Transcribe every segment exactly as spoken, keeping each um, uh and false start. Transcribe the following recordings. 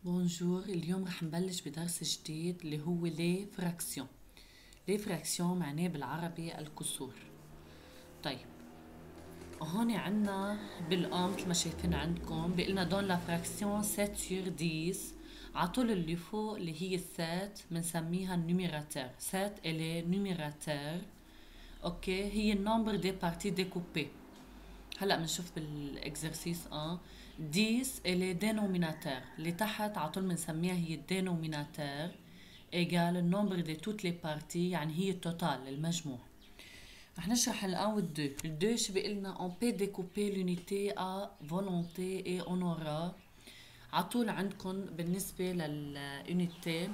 بونجور، اليوم رح نبلش بدرس جديد اللي هو لي فراكسيون. لي فراكسيون معناه بالعربي الكسور. طيب هون عنا بالآن مثل ما شايفين عندكم بيقلنا دون لا فراكسيون سبعة سور ديس. عطول اللي فوق اللي هي السات بنسميها النوميراتير. سبعة الي نوميراتير. اوكي، هي النمبر دي بارتي ديكوبي. هلا بنشوف بالاكزرسيس اه ديس اللي دينوميناتير اللي تحت عطول بنسميها هي الدينوميناتير ايجال النمبر دي توت لي بارتي، يعني هي التوتال المجموع. رح نشرح الان والدو. الدو شو بيقلنا اون بي ديكوبي لونيتي ا فولونتي اي اونورا. عطول عندكم بالنسبه للونيتي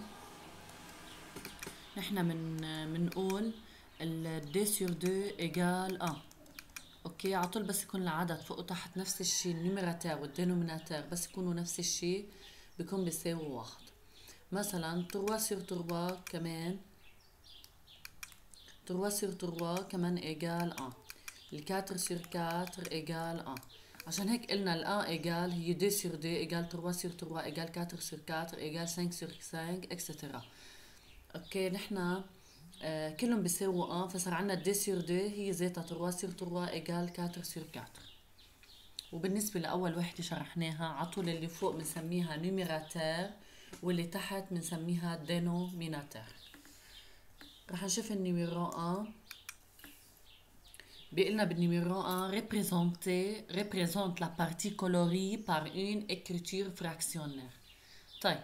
نحن من بنقول ال دو سور دو ايجال واحد. اوكي، عطول بس يكون العدد فوق وتحت نفس الشيء، النيميراتير والدينوميناتير بس يكونوا نفس الشيء بيكون بيساوي واحد. مثلا ثلاثة سور ثلاثة كمان ثلاثة سور ثلاثة كمان ايجال واحد. ال أربعة سور أربعة ايجال واحد. عشان هيك قلنا ال واحد ايجال هي اثنين سور اثنين ايجال ثلاثة سور ثلاثة ايجال أربعة سور أربعة ايجال خمسة سور خمسة اكسترا. اوكي، نحن آه كلهم بيساووا واحد، فصار عنا اثنين سور اثنين هي ذاتها ثلاثة سور ثلاثة ايجال أربعة سور أربعة. وبالنسبة لأول وحدة شرحناها عطول اللي فوق بنسميها نوميراتير واللي تحت بنسميها دينوميناتير. رح نشوف النيميرو واحد. بيقلنا بالنيميرو واحد représenter représente la partie colorie par une écriture fractionnaire. طيب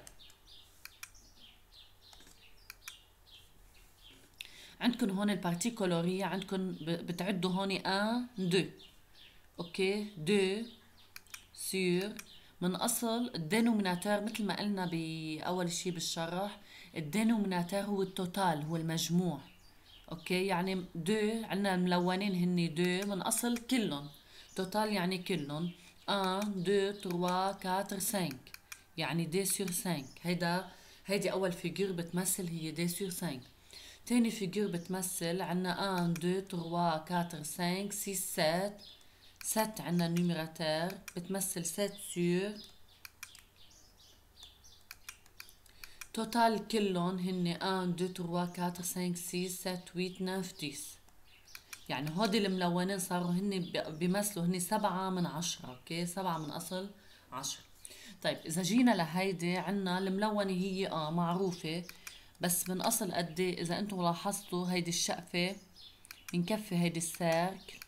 عندكم هون البارتي كولورية، عندكم بتعدوا هون واحد اثنين. اوكي، اثنين سور من اصل الدينوميناتير مثل ما قلنا باول شيء بالشرح. الدينوميناتير هو التوتال، هو المجموع. اوكي، يعني اثنين عندنا الملونين هني اثنين من اصل كلهم توتال، يعني كلهم واحد اثنين ثلاثة أربعة خمسة، يعني دي سور خمسة. هيدا هيدي اول فيجور بتمثل هي دي سور خمسة. تاني فيجور بتمثل عنا واحد اثنين ثلاثة أربعة خمسة ستة سبعة. سبعة عنا النيميراتير بتمثل سبعة سور توتال كلهم هن واحد اثنين ثلاثة أربعة خمسة ستة سبعة ثمانية تسعة عشرة. يعني هودي الملونين صاروا هن بيمثلوا هن سبعة من عشرة. اوكي، سبعة من اصل عشرة. طيب اذا جينا لهيدي عنا الملونة هي اه معروفة بس من اصل قد ايه. اذا انتم لاحظتوا هيدي الشقفة بنكفي هيدي السيركل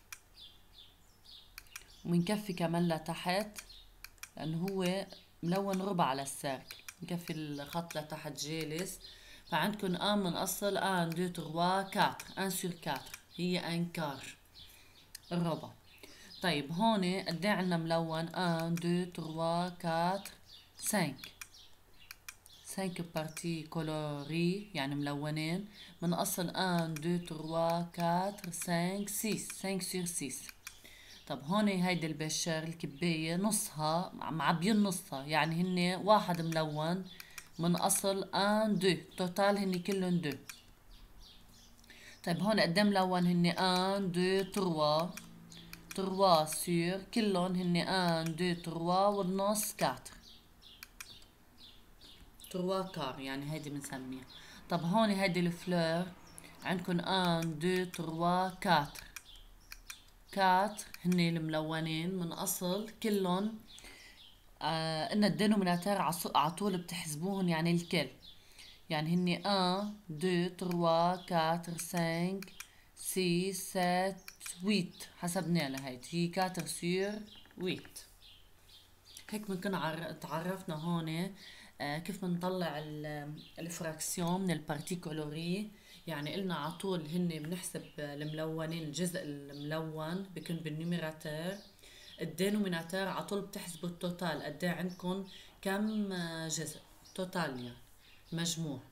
ومنكفي كمان لتحت لانه هو ملون ربع على السيركل، مكفي الخط لتحت جالس. فعندكم ان من اصل واحد اثنين ثلاثة أربعة واحد سور أربعة هي ان كار الربع. طيب هون قد ايه عندنا ملون؟ واحد اثنين ثلاثة أربعة خمسة خمسة بارتي كولوري يعني ملونين من اصل واحد اثنين ثلاثة أربعة خمسة ستة خمسة سور ستة. طب هون هيدي البشر الكباية نصها معبيين نصها، يعني هن واحد ملون من اصل واحد اثنين توتال هن كلهم اثنين. طيب هون قد ايه ملون؟ هن واحد اثنين ثلاثة ثلاثة سور كلهم هن واحد اثنين ثلاثة والنص أربعة ثلاثة كار، يعني هيدي بنسميها. طب هون هيدي الفلور عندكم واحد اثنين ثلاثة أربعة أربعة هن الملونين من اصل كلهم آه ان الدينوميناتير عطول بتحسبوهم يعني الكل، يعني هن واحد اثنين ثلاثة أربعة خمسة ستة سبعة ثمانية حسبنا لها هيدي هي أربعة سور ثمانية. هيك بنكون تعرفنا هون آه كيف بنطلع الفراكسيون من البارتي كولوري. يعني قلنا عطول هن بنحسب الملونين، الجزء الملون بيكون بالنيميراتير. الدينوميناتير عطول بتحسبوا التوتال قد ايه عندكم كم جزء توتال يعني مجموع.